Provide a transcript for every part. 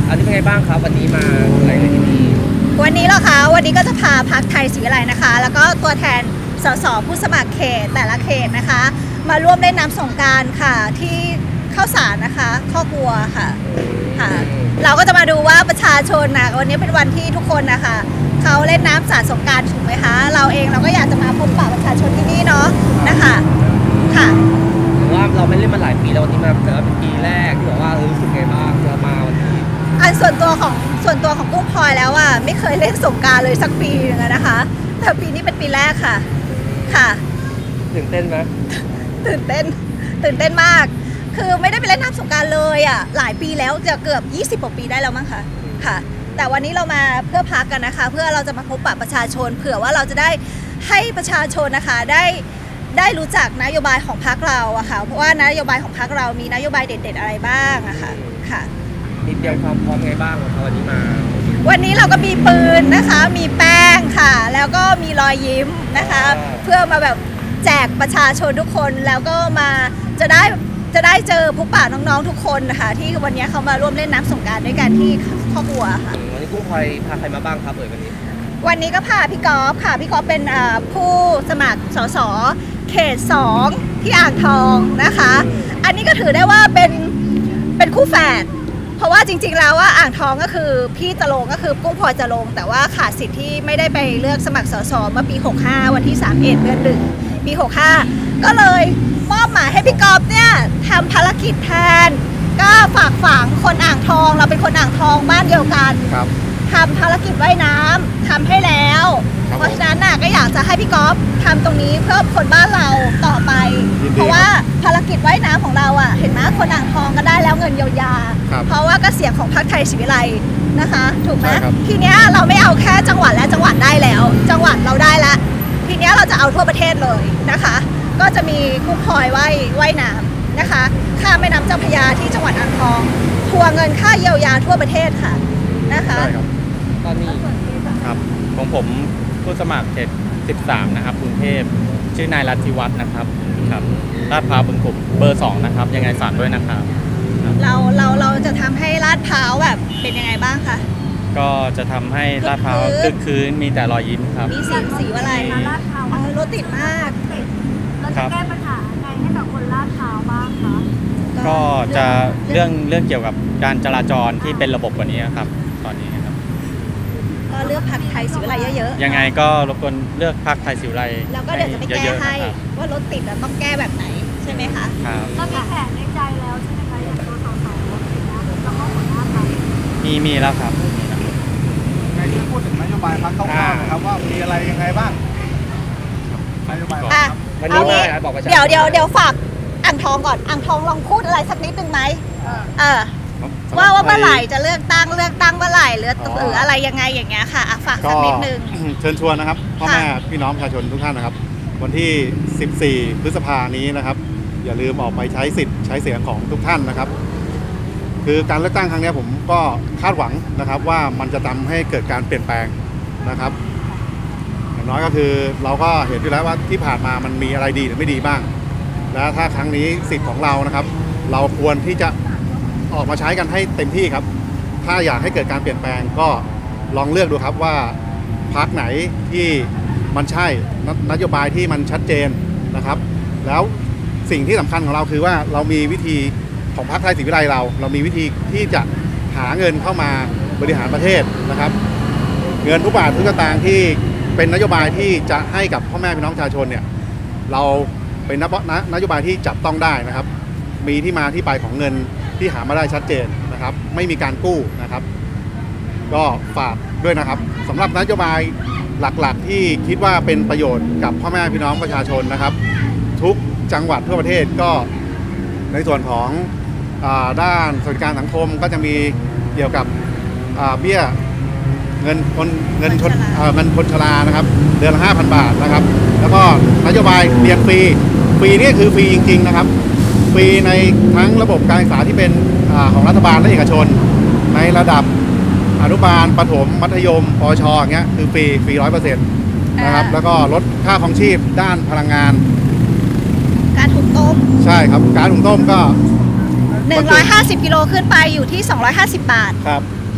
อันนี้เป็นไงบ้างครับวันนี้มาอะไรที่นี่วันนี้เหรอคะวันนี้ก็จะพาพรรคไทยศรีวิไลนะคะแล้วก็ตัวแทนสสผู้สมัครเขตแต่ละเขตนะคะมาร่วมเล่นน้ำสงกรานต์ค่ะที่ข้าวสารนะคะข้อกัวค่ะเราก็จะมาดูว่าประชาชนนะวันนี้เป็นวันที่ทุกคนนะคะเขาเล่นน้ำสาดสงกรานต์ถูกไหมคะเราเองเราก็อยากจะมาพบปะประชาชนที่นี่เนาะนะคะค่ะว่าเราไม่เล่นมาหลายปีแล้ววันนี้มาเป็นปีแรกที่บอกว่ารู้สึกไงบ้างเรามาวันนี้ส่วนตัวของกุ้งพลอยแล้วอ่ะไม่เคยเล่นสงกรานต์เลยสักปีนึงนะคะแต่ปีนี้เป็นปีแรกค่ะตื่นเต้นไหมตื่นเต้นมากคือไม่ได้ไปเล่นน้ำสงกรานต์เลยอ่ะหลายปีแล้วจะเกือบ20 กว่าปีได้แล้วมั้งค่ะแต่วันนี้เรามาเพื่อพักกันนะคะเพื่อเราจะมาพบปะประชาชนเผื่อว่าเราจะได้ให้ประชาชนนะคะได้รู้จักนโยบายของพรรคเราอะค่ะเพราะว่านโยบายของพรรคเรามีนโยบายเด็ดๆอะไรบ้างอะค่ะมีเตรียมความพร้อมไงบ้างครับวันนี้มาวันนี้เราก็มีปืนนะคะมีแป้งค่ะแล้วก็มีรอยยิ้มนะคะเพื่อมาแบบแจกประชาชนทุกคนแล้วก็มาจะได้เจอพบปะน้องๆทุกคนนะคะที่วันนี้เขามาร่วมเล่นน้ำสงกรานต์ด้วยกันที่ข้อบัวค่ะวันนี้กุ้งพลอยพาใครมาบ้างครับวันนี้ก็พาพี่กอล์ฟค่ะพี่กอล์ฟเป็นผู้สมัครสสเขต2ที่อ่างทองนะคะอันนี้ก็ถือได้ว่าเป็นคู่แฝดเพราะว่าจริงๆแล้วว่าอ่างทองก็คือพี่จะลงก็คือกุ้งพลอยจะลงแต่ว่าขาดสิทธิ์ที่ไม่ได้ไปเลือกสมัครสสเมื่อปี65วันที่31 เดือน 1ปี65ก็เลยมอบหมายให้พี่กอล์ฟเนี่ยทำภารกิจแทนก็ฝากฝังคนอ่างทองเราเป็นคนอ่างทองบ้านเดียวกันทำภารกิจว่ายน้ำทำให้แล้วเพราะฉะนั้นน่ะก็อยากจะให้พี่กอล์ฟทำตรงนี้เพื่อคนบ้านเราต่อไปเพราะว่าภารกิจว่ายน้ำของเราอ่ะเห็นไหมคนอ่างทองก็ได้แล้วเงินเยียวยาเพราะว่าก็เสียงของพรรคไทยศรีวิไลนะคะถูกไหมทีเนี้ยเราไม่เอาแค่จังหวัดและจังหวัดได้แล้วจังหวัดเราได้แล้วทีเนี้ยเราจะเอาทั่วประเทศเลยนะคะก็จะมีกุ้งพลอยว่ายน้ำนะคะข้ามแม่น้ำเจ้าพระยาที่จังหวัดอ่างทองทวงเงินค่าเยียวยาทั่วประเทศค่ะนะคะตอนนี้ครับของผมผู้สมัครเขต13นะครับกรุงเทพชื่อนายรัตติวัฒน์นะครับลาดพร้าวบึงกลุ่มเบอร์ 2นะครับยังไงฝากด้วยนะครับเราจะทำให้ลาดพร้าวแบบเป็นยังไงบ้างคะก็จะทำให้ลาดพร้าวคึกคืนมีแต่รอยยิ้มครับมีสีอะไรลาดพร้าวรถติดมากเราจะแก้ปัญหาไงให้กับคนลาดพร้าวบ้างคะก็จะเรื่องเกี่ยวกับการจราจรที่เป็นระบบกว่านี้ครับตอนนี้ครับก็เลือกพรรคไทยศรีวิไลเยอะๆยังไงก็รบกวนเลือกพรรคไทยศรีวิไลแล้วก็เดี๋ยวจะไปแก้ให้ว่ารถติดต้องแก้แบบไหนใช่ไหมคะเรามีแผนในใจแล้วใช่ไหมคะอย่างตัวสสรถติดนะแล้วก็หัวหน้าพรรคมีแล้วครับในที่พูดถึงนโยบายพรรคคร่าวๆนะครับว่ามีอะไรยังไงบ้างนโยบายวันนี้มาบอกประชาชนเดี๋ยวฝากอ่างทองก่อนอ่างทองลองพูดอะไรสักนิดนึงไหมว่าเมื่อไหร่จะเลือกตั้งเมื่อไหร่หรืออะไรยังไงอย่างเงี้ยค่ะฝากสักนิดนึงเชิญชวนนะครับพ่อแม่พี่น้องประชาชนทุกท่านนะครับวันที่14 พฤษภานี้นะครับอย่าลืมออกไปใช้สิทธิ์ใช้เสียงของทุกท่านนะครับคือการเลือกตั้งครั้งนี้ผมก็คาดหวังนะครับว่ามันจะทำให้เกิดการเปลี่ยนแปลงนะครับอย่างน้อยก็คือเราก็เห็นอยู่แล้วว่าที่ผ่านมามันมีอะไรดีหรือไม่ดีบ้างและถ้าครั้งนี้สิทธิ์ของเรานะครับเราควรที่จะออกมาใช้กันให้เต็มที่ครับถ้าอยากให้เกิดการเปลี่ยนแปลงก็ลองเลือกดูครับว่าพรรคไหนที่มันใช่นโยบายที่มันชัดเจนนะครับแล้วสิ่งที่สำคัญของเราคือว่าเรามีวิธีของพรรคไทยศรีวิไลเรามีวิธีที่จะหาเงินเข้ามาบริหารประเทศนะครับเงินทุกบาททุกสตางค์ที่เป็นนโยบายที่จะให้กับพ่อแม่พี่น้องประชาชนเนี่ยเราเป็นนโยบายที่จับต้องได้นะครับมีที่มาที่ไปของเงินที่หามาได้ชัดเจนนะครับไม่มีการกู้นะครับก็ฝากด้วยนะครับสำหรับนโยบายหลักๆที่คิดว่าเป็นประโยชน์กับพ่อแม่พี่น้องประชาชนนะครับทุกจังหวัดทั่วประเทศก็ในส่วนของด้านสวัสดิการสังคมก็จะมีเกี่ยวกับเบี้ยเงินคนชรานะครับเดือนละ 5,000 บาทนะครับแล้วก็นโยบายเรียนฟรีนี่คือฟรีจริงๆนะครับฟรีในทั้งระบบการศึกษาที่เป็นของรัฐบาลและเอกชนในระดับอนุบาลประถมมัธยมปชอย่างเงี้ยคือฟรี 100% นะครับแล้วก็ลดค่าครองชีพด้านพลังงานการหุงต้มใช่ครับการหุงต้มก็ 150 กิโลขึ้นไปอยู่ที่250 บาทครับ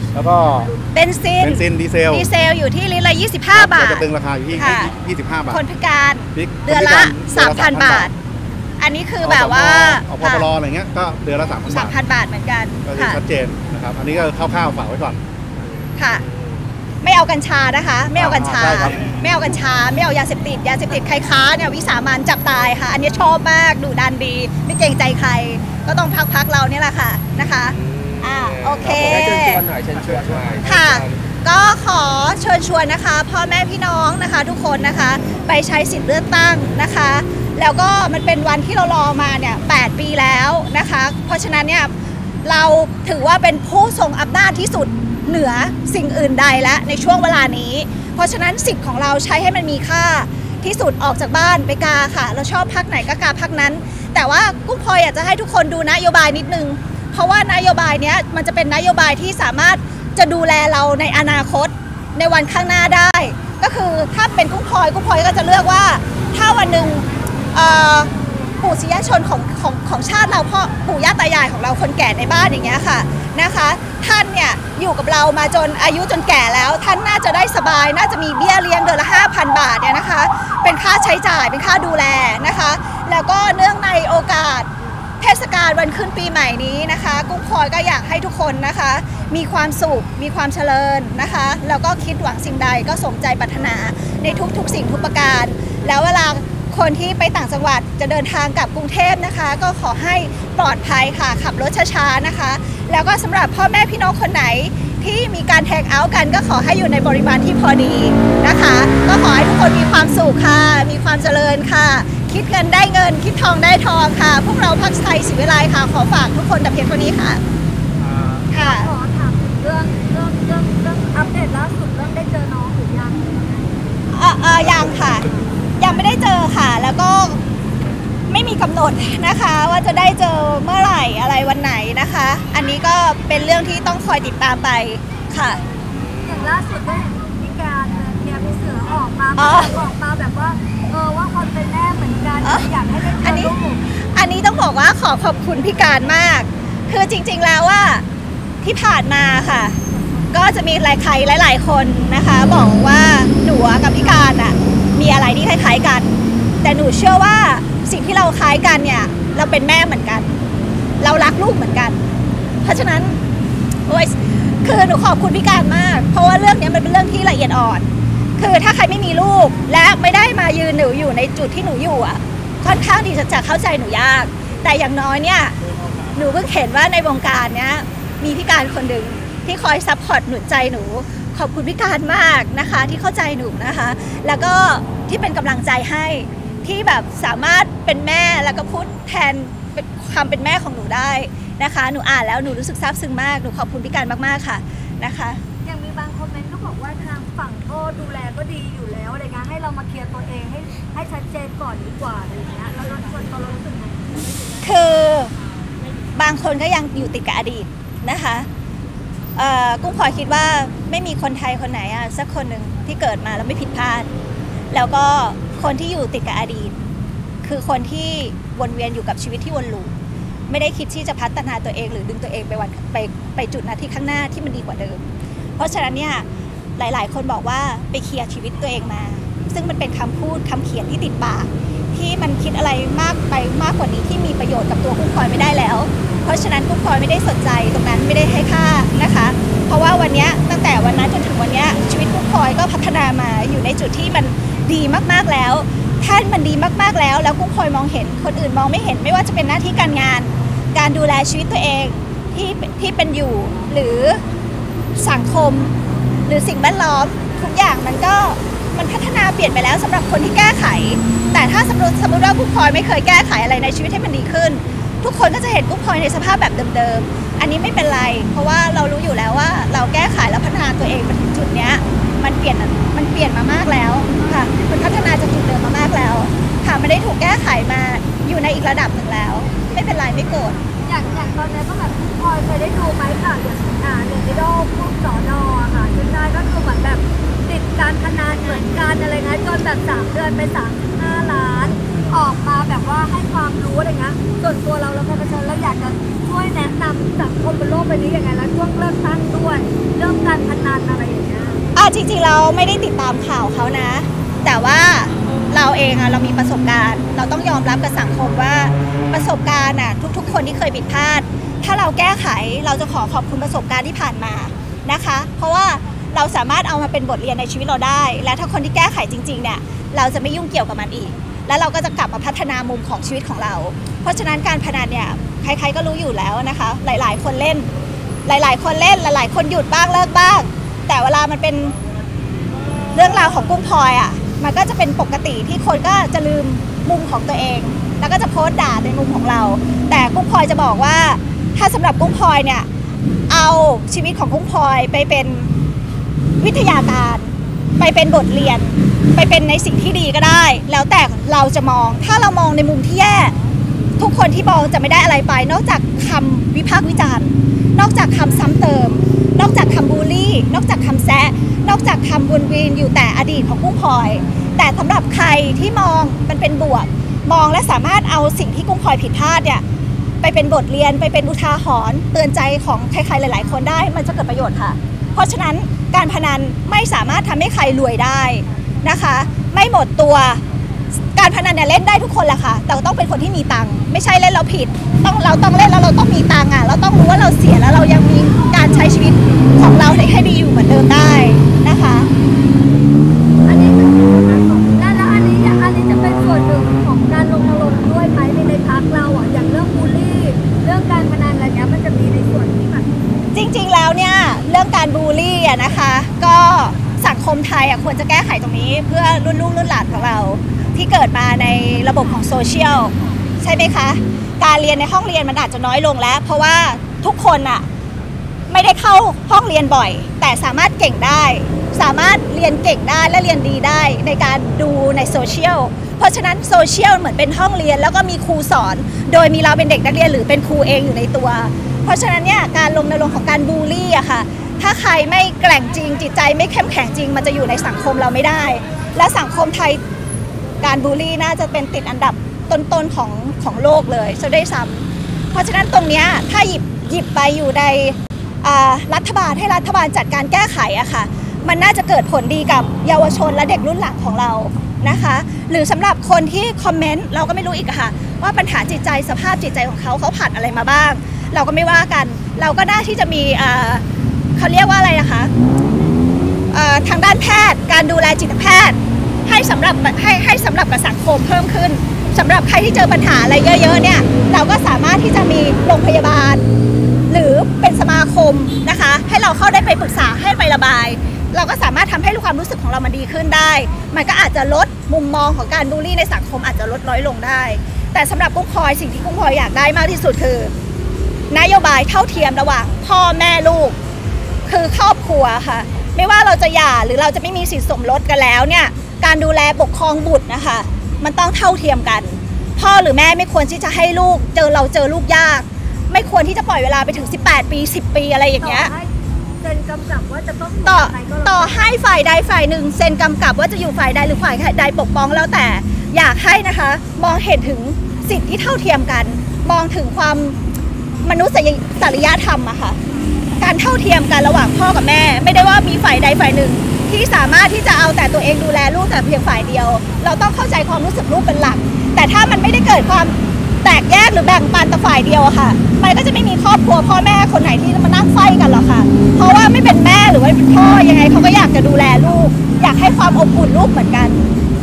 แล้วก็เบนซินดีเซลอยู่ที่ลิตรละ25 บาทเราจะตึงราคาอยู่ที่ค่ะ 25 บาทคนพิการพริกเดือนละ 3,000 บาท อันนี้คือแบบว่าเอาพปรอะไรเงี้ยก็เดือนละ 3,000 บาท 3,000 บาทเหมือนกันก็คือค่ะชัดเจนนะครับอันนี้ก็คร่าวๆฝากไว้ก่อนค่ะ ไม่เอากัญชานะคะ ไม่เอากัญชาใช่ครับไม่เอากัญชา ไม่เอายาเสพติดใครค้าเนี่ยวิสามันจับตายค่ะ อันนี้ชอบมากดุดันดี ไม่เกรงใจใคร ก็ต้องพักเราเนี่ยแหละค่ะนะคะโอเคให้เชิญชวนหน่อยเชิญชวนหน่อยค่ะ ก็ขอเชิญชวนนะคะพ่อแม่พี่น้องนะคะทุกคนนะคะไปใช้สิทธิ์เลือกตั้งนะคะ แล้วก็มันเป็นวันที่เรารอมาเนี่ย8 ปีแล้วนะคะ เพราะฉะนั้นเนี่ยเราถือว่าเป็นผู้ทรงอำนาจที่สุดเหนือสิ่งอื่นใดและในช่วงเวลานี้ เพราะฉะนั้นสิทธิ์ของเราใช้ให้มันมีค่าที่สุดออกจากบ้านไปกาค่ะ เราชอบพรรคไหนก็กาพรรคนั้น แต่ว่ากุ้งพลอยอยากจะให้ทุกคนดูนโยบายนิดนึง เพราะว่านโยบายเนี้ยมันจะเป็นนโยบายที่สามารถจะดูแลเราในอนาคตในวันข้างหน้าได้ ก็คือถ้าเป็นกุ้งพลอยก็จะเลือกว่าถ้าวันหนึ่งปู่ศรียชนของชาติเราพ่อปู่ย่าตายายของเราคนแก่ในบ้านอย่างเงี้ยค่ะนะคะท่านเนี่ยอยู่กับเรามาจนอายุจนแก่แล้วท่านน่าจะได้สบายน่าจะมีเบี้ยเลี้ยงเดือนละ 5,000 บาทเนี่ยนะคะเป็นค่าใช้จ่ายเป็นค่าดูแลนะคะแล้วก็เนื่องในโอกาสเทศกาลวันขึ้นปีใหม่นี้นะคะกุ้งพลอยก็อยากให้ทุกคนนะคะมีความสุขมีความเจริญนะคะแล้วก็คิดหวังสิ่งใดก็สมใจปรารถนาในทุกสิ่งทุกประการแล้วเวลาคนที่ไปต่างจังหวัดจะเดินทางกลับกรุงเทพนะคะก็ขอให้ปลอดภัยค่ะขับรถช้าๆนะคะแล้วก็สำหรับพ่อแม่พี่น้องคนไหนที่มีการแทงเอาท์กันก็ขอให้อยู่ในปริมาณที่พอดีนะคะก็ขอให้ทุกคนมีความสุขค่ะมีความเจริญค่ะคิดเงินได้เงินคิดทองได้ทองค่ะพวกเราพรรคไทยศรีวิไลค่ะขอฝากทุกคนแต่เพียงเท่านี้ค่ะค่ะขอถามถึงเรื่องอัปเดตล่าสุดเรื่องได้เจอน้องหรือยังยังค่ะยังไม่ได้เจอค่ะแล้วก็ไม่มีกำหนดนะคะว่าจะได้เจอเมื่อไหร่อะไรวันไหนนะคะอันนี้ก็เป็นเรื่องที่ต้องคอยติดตามไปค่ะอย่างล่าสุดก็เห็นพี่การเนี่ยพี่เสือออกมาอ๋อบอกมาแบบว่าว่าคนเป็นแม่เหมือนกันอยากให้ได้เจอันอนี้ลูกอันนี้ต้องบอกว่าขอบคุณพี่การมาก คือจริงๆแล้วว่าที่ผ่านมาค่ะ ก็จะมีหลายคนนะคะบอกว่าหนูกับพี่การอ่ะมีอะไรที่คล้ายๆกัน แต่หนูเชื่อว่าสิ่งที่เราคล้ายกันเนี่ยเราเป็นแม่เหมือนกัน เรารักลูกเหมือนกัน เพราะฉะนั้นโอ้ยคือหนูขอบคุณพี่การมาก เพราะว่าเรื่องนี้มันเป็นเรื่องที่ละเอียดอ่อน คือถ้าใครไม่มีลูกและไม่ได้มายืนหนูอยู่ในจุดที่หนูอยู่อ่ะค่อนข้างที่จะเข้าใจหนูยาก แต่อย่างน้อยเนี่ยหนูเพิ่งเห็นว่าในวงการเนี้ยมีพี่การคนหนึ่งที่คอยซัพพอร์ตหนุนใจหนูขอบคุณพี่การมากนะคะที่เข้าใจหนูนะคะ แล้วก็ที่เป็นกำลังใจให้ที่แบบสามารถเป็นแม่แล้วก็พูดแทนความเป็นแม่ของหนูได้นะคะหนูอ่านแล้วหนูรู้สึกซาบซึ้งมากหนูขอบคุณพี่การมากๆค่ะนะคะยังมีบางคอมเมนต์ก็บอกว่าทางฝั่งก็ดูแลก็ดีอยู่แล้วอะไรเงี้ยให้เรามาเคลียร์ตัวเองให้ชัดเจนก่อนดีกว่าอะไรเงี้ยแล้วเรารู้สึกไงคือบางคนก็ยังอยู่ติดกับอดีตนะคะกุ้งพลอยคิดว่าไม่มีคนไทยคนไหนสักคนหนึ่งที่เกิดมาแล้วไม่ผิดพลาดแล้วก็คนที่อยู่ติดกับอดีตคือคนที่วนเวียนอยู่กับชีวิตที่วนลูปไม่ได้คิดที่จะพัฒนาตัวเองหรือดึงตัวเองไปจุดหน้าที่ข้างหน้าที่มันดีกว่าเดิมเพราะฉะนั้นเนี่ยหลายๆคนบอกว่าไปเคลียร์ชีวิตตัวเองมาซึ่งมันเป็นคำพูดคำเขียนที่ติดปากที่มันคิดอะไรมากกว่านี้ที่มีประโยชน์กับตัวกุ้งพลอยไม่ได้แล้วเพราะฉะนั้นกุ้งพลอยไม่ได้สนใจตรงนั้นไม่ได้ให้ค่านะคะเพราะว่าวันนี้ตั้งแต่วันนั้นจนถึงวันนี้ชีวิตกุ้งพลอยก็พัฒนามาอยู่ในจุดที่มันดีมากๆแล้วถ้ามันดีมากๆแล้วกุ้งพลอยมองเห็นคนอื่นมองไม่เห็นไม่ว่าจะเป็นหน้าที่การงานการดูแลชีวิตตัวเองที่เป็นอยู่หรือสังคมหรือสิ่งแวดล้อมทุกอย่างมันพัฒนาเปลี่ยนไปแล้วสำหรับคนที่แก้ไขแต่ถ้าสมมติว่ากุ้งพลอยไม่เคยแก้ไขอะไรในชีวิตให้มันดีขึ้นทุกคนก็จะเห็นกุ้งพลอยในสภาพแบบเดิมๆอันนี้ไม่เป็นไรเพราะว่าเรารู้อยู่แล้วว่าเราแก้ไขแล้วพัฒนาตัวเองมาถึงจุดเนี้ยมันเปลี่ยนมามากแล้วค่ะมันพัฒนาจากจุดเดิมมามากแล้วค่ะไม่ได้ถูกแก้ไขมาอยู่ในอีกระดับหนึ่งแล้วไม่เป็นไรไม่โกรธอย่างตอนนี้ก็แบบพลอยเคยได้ดูไหมค่ะอย่างที่โดพวกสอนอค่ะจนได้ก็คือเหมือนแบบติดการพนันเหมือนกันอะไรนะจนแบบ3 เดือนไป35 ล้านออกมาแบบว่าให้ความรู้อะไรเงี้ยส่วนตัวเราเคยเผชิญแล้วอยากจะช่วยแนะนำสังคมบนโลกใบนี้ยังไงแล้วช่วงเริ่มตั้งด้วยเรื่องจริงๆเราไม่ได้ติดตามข่าวเขานะ แต่ว่าเราเองเรามีประสบการณ์เราต้องยอมรับกับสังคมว่าประสบการณ์ทุกๆคนที่เคยผิดพลาดถ้าเราแก้ไขเราจะขอบคุณประสบการณ์ที่ผ่านมานะคะเพราะว่าเราสามารถเอามาเป็นบทเรียนในชีวิตเราได้และถ้าคนที่แก้ไขจริงๆเนี่ยเราจะไม่ยุ่งเกี่ยวกับมันอีกแล้วเราก็จะกลับมาพัฒนามุมของชีวิตของเราเพราะฉะนั้นการพนันเนี่ยใครๆก็รู้อยู่แล้วนะคะหลายๆคนเล่นหลายๆคนเล่นหลายๆคนหยุดบ้างเลิกบ้างแต่เวลามันเป็นเรื่องราวของกุ้งพลอยมันก็จะเป็นปกติที่คนก็จะลืมมุมของตัวเองแล้วก็จะโพสต์ด่าในมุมของเราแต่กุ้งพลอยจะบอกว่าถ้าสำหรับกุ้งพลอยเนี่ยเอาชีวิตของกุ้งพลอยไปเป็นวิทยาการไปเป็นบทเรียนไปเป็นในสิ่งที่ดีก็ได้แล้วแต่เราจะมองถ้าเรามองในมุมที่แย่ทุกคนที่มองจะไม่ได้อะไรไปนอกจากคำวิพากษ์วิจารณ์นอกจากคำซ้ำเติมนอกจากคำบูลลี่นอกจากคำแซะนอกจากคำวนเวียนอยู่แต่อดีตของกุ้งพลอยแต่สำหรับใครที่มองมันเป็นบวกมองและสามารถเอาสิ่งที่กุ้งพลอยผิดพลาดเนี่ยไปเป็นบทเรียนไปเป็นอุทาหรณ์เตือนใจของใครๆหลายๆคนได้มันจะเกิดประโยชน์ค่ะเพราะฉะนั้นการพนันไม่สามารถทำให้ใครรวยได้นะคะไม่หมดตัวการพนันเนี่ยเล่นได้ทุกคนแหละค่ะแต่ต้องเป็นคนที่มีตังค์ไม่ใช่เล่นเราผิดเราต้องเล่นแล้วเราต้องมีตังค์เราต้องรู้ว่าเราเสียแล้วเรายังมีการใช้ชีวิตของเราให้ดีอยู่เหมือนเดิมได้นะคะอันนี้แล้วอันนี้จะเป็นส่วนหนึ่งของการรณรงค์ด้วยไหมในพรรคเราอย่างเรื่องบูลลี่เรื่องการพนันอะไรเงี้ยมันจะมีในส่วนที่แบบจริงๆแล้วเนี่ยเรื่องการบูลลี่นะคะก็สังคมไทยควรจะแก้ไขตรงนี้เพื่อรุ่นลูกรุ่นหลานของเราที่เกิดมาในระบบของโซเชียลใช่ไหมคะการเรียนในห้องเรียนมันอาจจะน้อยลงแล้วเพราะว่าทุกคนไม่ได้เข้าห้องเรียนบ่อยแต่สามารถเก่งได้สามารถเรียนเก่งได้และเรียนดีได้ในการดูในโซเชียลเพราะฉะนั้นโซเชียลเหมือนเป็นห้องเรียนแล้วก็มีครูสอนโดยมีเราเป็นเด็กนักเรียนหรือเป็นครูเองอยู่ในตัวเพราะฉะนั้นเนี่ยการรณรงค์ของการบูลลี่ค่ะถ้าใครไม่แกร่งจริงจิตใจไม่เข้มแข็งจริงมันจะอยู่ในสังคมเราไม่ได้และสังคมไทยการบูลลี่น่าจะเป็นติดอันดับต้นๆของโลกเลยซะด้วยซ้ำเพราะฉะนั้นตรงนี้ถ้าหยิบไปอยู่ในรัฐบาลให้รัฐบาลจัดการแก้ไขค่ะมันน่าจะเกิดผลดีกับเยาวชนและเด็กรุ่นหลังของเรานะคะหรือสำหรับคนที่คอมเมนต์เราก็ไม่รู้อีกค่ะว่าปัญหาจิตใจสภาพจิตใจของเขาผ่านอะไรมาบ้างเราก็ไม่ว่ากันเราก็น่าที่จะมีเขาเรียกว่าอะไรนะคะทางด้านแพทย์การดูแลจิตแพทย์ให้สำหรับกับสังคมเพิ่มขึ้นสำหรับใครที่เจอปัญหาอะไรเยอะๆเนี่ยเราก็สามารถที่จะมีโรงพยาบาลหรือเป็นสมาคมนะคะให้เราเข้าได้ไปปรึกษาให้ไประบายเราก็สามารถทำให้ความรู้สึกของเรามันดีขึ้นได้มันก็อาจจะลดมุมมองของการบูลลี่ในสังคมอาจจะลดน้อยลงได้แต่สำหรับกุ้งพลอยสิ่งที่กุ้งพลอยอยากได้มากที่สุดคือนโยบายเท่าเทียมระหว่างพ่อแม่ลูกคือครอบครัวค่ะไม่ว่าเราจะหย่าหรือเราจะไม่มีสิทธิสมรสกันแล้วเนี่ยการดูแลปกครองบุตรนะคะมันต้องเท่าเทียมกันพ่อหรือแม่ไม่ควรที่จะให้ลูกเจอลูกยากไม่ควรที่จะปล่อยเวลาไปถึง18 ปี10 ปีอะไรอย่างเงี้ยเซ็นกำกับว่าจะต้องต่อให้ฝ่ายใดฝ่ายหนึ่งเซ็นกำกับว่าจะอยู่ฝ่ายใดหรือฝ่ายใดปกป้องแล้วแต่อยากให้นะคะมองเห็นถึงสิทธิที่เท่าเทียมกันมองถึงความมนุษยจริยธรรมอะค่ะการเท่าเทียมกันระหว่างพ่อกับแม่ไม่ได้ว่ามีฝ่ายใดฝ่ายหนึ่งที่สามารถที่จะเอาแต่ตัวเองดูแลลูกแต่เพียงฝ่ายเดียวเราต้องเข้าใจความรู้สึกลูกเป็นหลักแต่ถ้ามันไม่ได้เกิดความแตกแยกหรือแบ่งปันแต่ฝ่ายเดียวอะค่ะมันก็จะไม่มีครอบครัวพ่อแม่คนไหนที่มานั่งไฟกันหรอกค่ะเพราะว่าไม่เป็นแม่หรือว่าเป็นพ่อยังไงเขาก็อยากจะดูแลลูกอยากให้ความอบอุ่นลูกเหมือนกัน